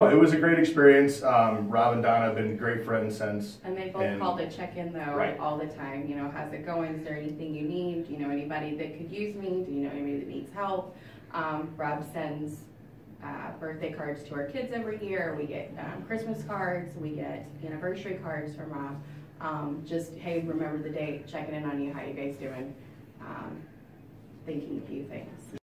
It was a great experience. Rob and Donna have been great friends since. And they both called to check in though, Right. all the time. You know, how's it going? Is there anything you need? Do you know anybody that could use me? Do you know anybody that needs help? Rob sends birthday cards to our kids every year. We get Christmas cards. We get anniversary cards from Rob. Just, hey, remember the date, checking in on you, how you guys doing? Thinking a few things.